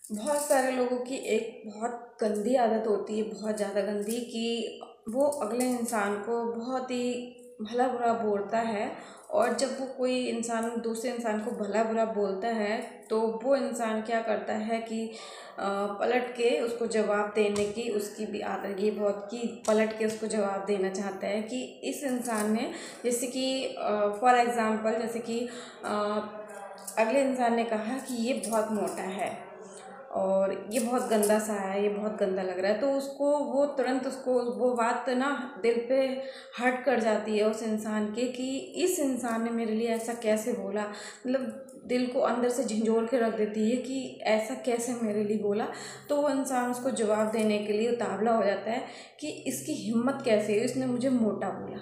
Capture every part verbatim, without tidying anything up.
बहुत सारे लोगों की एक बहुत गंदी आदत होती है, बहुत ज़्यादा गंदी, कि वो अगले इंसान को बहुत ही भला बुरा बोलता है। और जब वो कोई इंसान दूसरे इंसान को भला बुरा बोलता है तो वो इंसान क्या करता है कि अ, पलट के उसको जवाब देने की उसकी भी आदत ये बहुत, कि पलट के उसको जवाब देना चाहता है कि इस इंसान ने, जैसे कि फॉर एग्ज़ाम्पल, जैसे कि अ, अगले इंसान ने कहा कि ये बहुत मोटा है और ये बहुत गंदा सा है, ये बहुत गंदा लग रहा है, तो उसको वो तुरंत उसको वो बात ना दिल पे हर्ट कर जाती है उस इंसान के, कि इस इंसान ने मेरे लिए ऐसा कैसे बोला। मतलब दिल को अंदर से झंझोर के रख देती है कि ऐसा कैसे मेरे लिए बोला। तो वो इंसान उसको जवाब देने के लिए उतावला हो जाता है कि इसकी हिम्मत कैसे है, इसने मुझे मोटा बोला।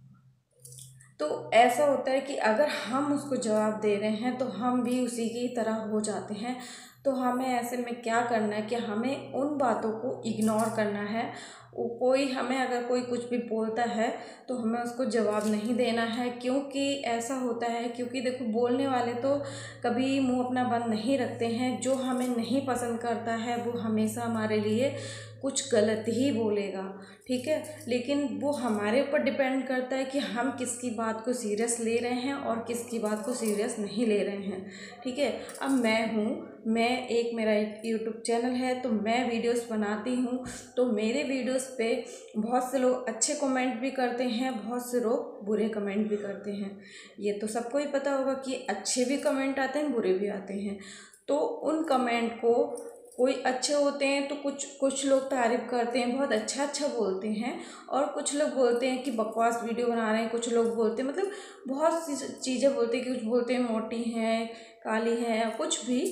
तो ऐसा होता है कि अगर हम उसको जवाब दे रहे हैं तो हम भी उसी की तरह हो जाते हैं। तो हमें ऐसे में क्या करना है कि हमें उन बातों को इग्नोर करना है। वो कोई हमें अगर कोई कुछ भी बोलता है तो हमें उसको जवाब नहीं देना है, क्योंकि ऐसा होता है, क्योंकि देखो बोलने वाले तो कभी मुंह अपना बंद नहीं रखते हैं। जो हमें नहीं पसंद करता है वो हमेशा हमारे लिए कुछ गलत ही बोलेगा, ठीक है। लेकिन वो हमारे ऊपर डिपेंड करता है कि हम किसकी बात को सीरियस ले रहे हैं और किसकी बात को सीरियस नहीं ले रहे हैं, ठीक है। अब मैं हूँ, मैं एक मेरा एक यूट्यूब चैनल है, तो मैं वीडियोस बनाती हूँ। तो मेरे वीडियोस पे बहुत से लोग अच्छे कमेंट भी करते हैं, बहुत से लोग बुरे कमेंट भी करते हैं। ये तो सबको ही पता होगा कि अच्छे भी कमेंट आते हैं, बुरे भी आते हैं। तो उन कमेंट को, कोई अच्छे होते हैं तो कुछ कुछ लोग तारीफ़ करते हैं, बहुत अच्छा अच्छा बोलते हैं, और कुछ लोग बोलते हैं कि बकवास वीडियो बना रहे हैं। कुछ लोग बोलते हैं, मतलब बहुत सी चीज़ें बोलते हैं, कि कुछ बोलते हैं मोटी हैं, काली हैं, या कुछ भी।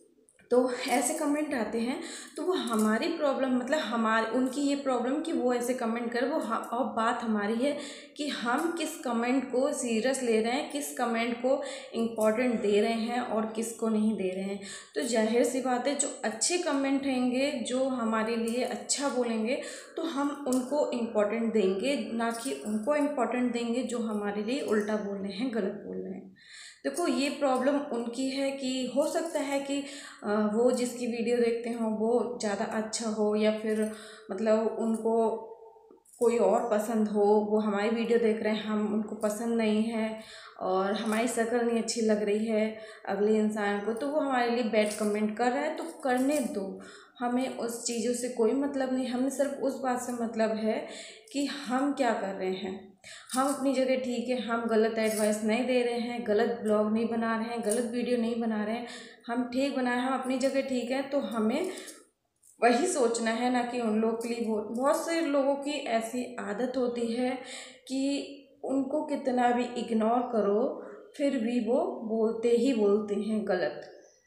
तो ऐसे कमेंट आते हैं। तो वो हमारी प्रॉब्लम, मतलब हमारे उनकी ये प्रॉब्लम कि वो ऐसे कमेंट कर, वो हम, और बात हमारी है कि हम किस कमेंट को सीरियस ले रहे हैं, किस कमेंट को इम्पोर्टेंट दे रहे हैं और किसको नहीं दे रहे हैं। तो जाहिर सी बात है, जो अच्छे कमेंट रहेंगे, जो हमारे लिए अच्छा बोलेंगे, तो हम उनको इम्पोर्टेंट देंगे, ना कि उनको इम्पोर्टेंट देंगे जो हमारे लिए उल्टा बोल रहे हैं, गलत बोल रहे हैं। देखो ये प्रॉब्लम उनकी है कि हो सकता है कि अ, वो जिसकी वीडियो देखते हों वो ज़्यादा अच्छा हो, या फिर मतलब उनको कोई और पसंद हो, वो हमारी वीडियो देख रहे हैं, हम उनको पसंद नहीं है, और हमारी शक्ल नहीं अच्छी लग रही है अगले इंसान को, तो वो हमारे लिए बैड कमेंट कर रहा है, तो करने दो। हमें उस चीज़ों से कोई मतलब नहीं, हमें सिर्फ उस बात से मतलब है कि हम क्या कर रहे हैं। हम अपनी जगह ठीक है, हम गलत एडवाइस नहीं दे रहे हैं, गलत ब्लॉग नहीं बना रहे हैं, गलत वीडियो नहीं बना रहे हैं, हम ठीक बना रहे हैं, हम अपनी जगह ठीक है। तो हमें वही सोचना है, ना कि उन लोग के लिए। बहुत बहुत से लोगों की ऐसी आदत होती है कि उनको कितना भी इग्नोर करो फिर भी वो बोलते ही बोलते हैं गलत।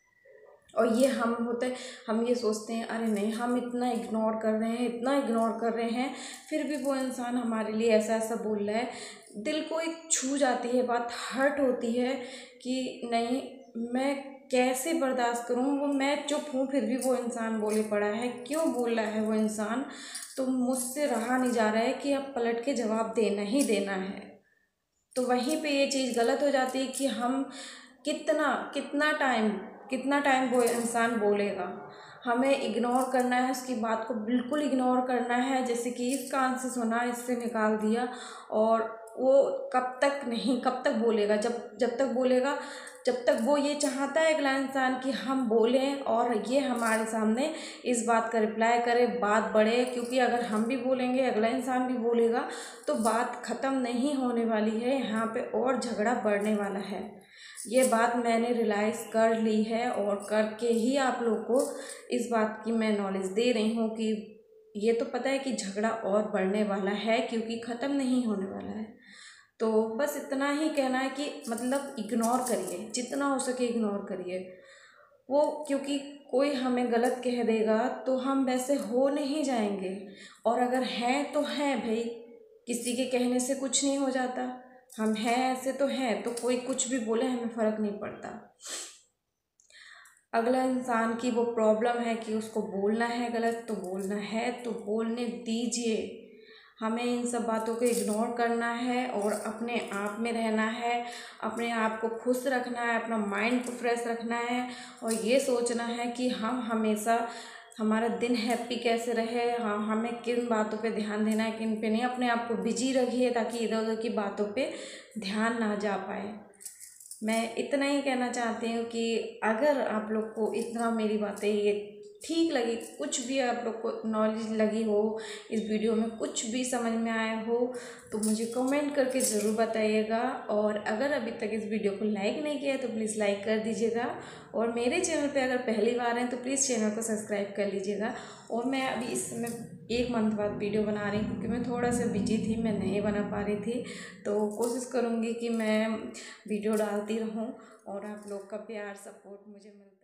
और ये हम होते हैं, हम ये सोचते हैं अरे नहीं, हम इतना इग्नोर कर रहे हैं, इतना इग्नोर कर रहे हैं, फिर भी वो इंसान हमारे लिए ऐसा ऐसा बोल रहा है। दिल को एक छू जाती है बात, हर्ट होती है कि नहीं, मैं कैसे बर्दाश्त करूँ, वो मैं चुप हूँ फिर भी वो इंसान बोले पड़ा है, क्यों बोल रहा है वो इंसान। तो मुझसे रहा नहीं जा रहा है कि अब पलट के जवाब देना ही देना है। तो वहीं पे ये चीज़ गलत हो जाती है कि हम कितना कितना टाइम कितना टाइम वो इंसान बोलेगा। हमें इग्नोर करना है, उसकी बात को बिल्कुल इग्नोर करना है। जैसे कि इस कान से सुना, इससे निकाल दिया, और वो कब तक नहीं, कब तक बोलेगा, जब जब तक बोलेगा, जब तक वो ये चाहता है अगला इंसान कि हम बोलें और ये हमारे सामने इस बात का रिप्लाई करे, बात बढ़े। क्योंकि अगर हम भी बोलेंगे, अगला इंसान भी बोलेगा, तो बात ख़त्म नहीं होने वाली है, यहाँ पे और झगड़ा बढ़ने वाला है। ये बात मैंने रियलाइज़ कर ली है, और करके ही आप लोग को इस बात की मैं नॉलेज दे रही हूँ कि ये तो पता है कि झगड़ा और बढ़ने वाला है, क्योंकि ख़त्म नहीं होने वाला है। तो बस इतना ही कहना है कि मतलब इग्नोर करिए, जितना हो सके इग्नोर करिए वो, क्योंकि कोई हमें गलत कह देगा तो हम वैसे हो नहीं जाएंगे। और अगर हैं तो हैं भाई, किसी के कहने से कुछ नहीं हो जाता, हम हैं ऐसे तो हैं, तो कोई कुछ भी बोले हमें फ़र्क नहीं पड़ता। अगला इंसान की वो प्रॉब्लम है कि उसको बोलना है गलत, तो बोलना है तो बोलने दीजिए। हमें इन सब बातों को इग्नोर करना है और अपने आप में रहना है, अपने आप को खुश रखना है, अपना माइंड को फ्रेश रखना है और ये सोचना है कि हम हमेशा हमारा दिन हैप्पी कैसे रहे। हाँ, हमें किन बातों पे ध्यान देना है, किन पे नहीं। अपने आप को बिजी रखिए ताकि इधर उधर की बातों पे ध्यान ना जा पाए। मैं इतना ही कहना चाहती हूँ कि अगर आप लोग को इतना मेरी बातें ये ठीक लगी, कुछ भी आप लोग को नॉलेज लगी हो, इस वीडियो में कुछ भी समझ में आया हो, तो मुझे कमेंट करके ज़रूर बताइएगा। और अगर अभी तक इस वीडियो को लाइक नहीं किया है तो प्लीज़ लाइक कर दीजिएगा। और मेरे चैनल पे अगर पहली बार हैं तो प्लीज़ चैनल को सब्सक्राइब कर लीजिएगा। और मैं अभी इस समय एक मंथ बाद वीडियो बना रही हूँ क्योंकि मैं थोड़ा सा बिजी थी, मैं नहीं बना पा रही थी। तो कोशिश करूँगी कि मैं वीडियो डालती रहूँ और आप लोग का प्यार सपोर्ट मुझे मिलता